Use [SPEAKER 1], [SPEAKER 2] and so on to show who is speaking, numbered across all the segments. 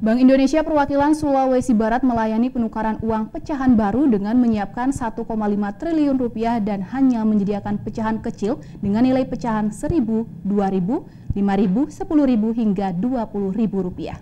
[SPEAKER 1] Bank Indonesia Perwakilan Sulawesi Barat melayani penukaran uang pecahan baru dengan menyiapkan 1,5 triliun rupiah dan hanya menyediakan pecahan kecil dengan nilai pecahan 1.000, 2.000, 5.000, 10.000 hingga 20.000 rupiah.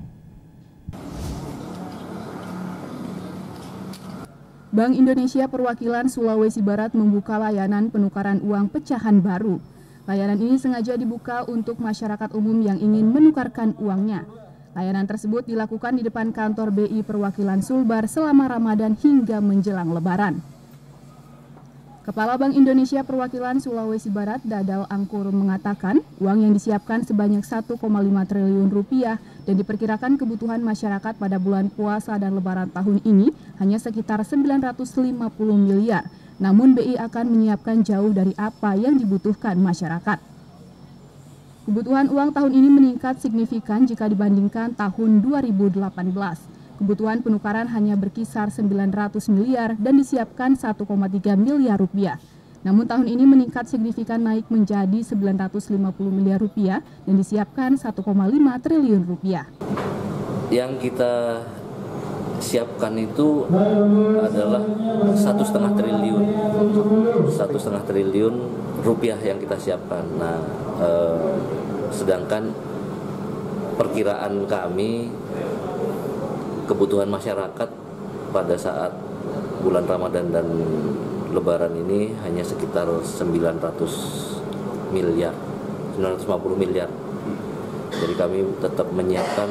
[SPEAKER 1] Bank Indonesia Perwakilan Sulawesi Barat membuka layanan penukaran uang pecahan baru. Layanan ini sengaja dibuka untuk masyarakat umum yang ingin menukarkan uangnya. Layanan tersebut dilakukan di depan kantor BI Perwakilan Sulbar selama Ramadan hingga menjelang Lebaran. Kepala Bank Indonesia Perwakilan Sulawesi Barat, Dadal Angkur, mengatakan uang yang disiapkan sebanyak 1,5 triliun rupiah dan diperkirakan kebutuhan masyarakat pada bulan puasa dan Lebaran tahun ini hanya sekitar 950 miliar. Namun BI akan menyiapkan jauh dari apa yang dibutuhkan masyarakat. Kebutuhan uang tahun ini meningkat signifikan jika dibandingkan tahun 2018. Kebutuhan penukaran hanya berkisar 900 miliar dan disiapkan 1,3 miliar rupiah. Namun tahun ini meningkat signifikan naik menjadi 950 miliar rupiah dan disiapkan 1,5 triliun rupiah.
[SPEAKER 2] Yang kita siapkan itu adalah 1,5 triliun, 1,5 triliun rupiah yang kita siapkan. Nah, sedangkan perkiraan kami kebutuhan masyarakat pada saat bulan Ramadan dan Lebaran ini hanya sekitar 950 miliar. Jadi kami tetap menyiapkan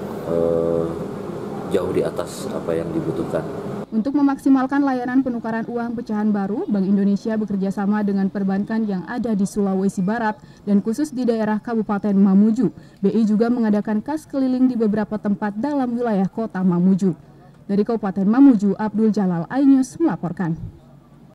[SPEAKER 2] jauh di atas apa yang dibutuhkan.
[SPEAKER 1] Untuk memaksimalkan layanan penukaran uang pecahan baru, Bank Indonesia bekerja sama dengan perbankan yang ada di Sulawesi Barat dan khusus di daerah Kabupaten Mamuju. BI juga mengadakan kas keliling di beberapa tempat dalam wilayah kota Mamuju. Dari Kabupaten Mamuju, Abdul Jalal, iNews melaporkan.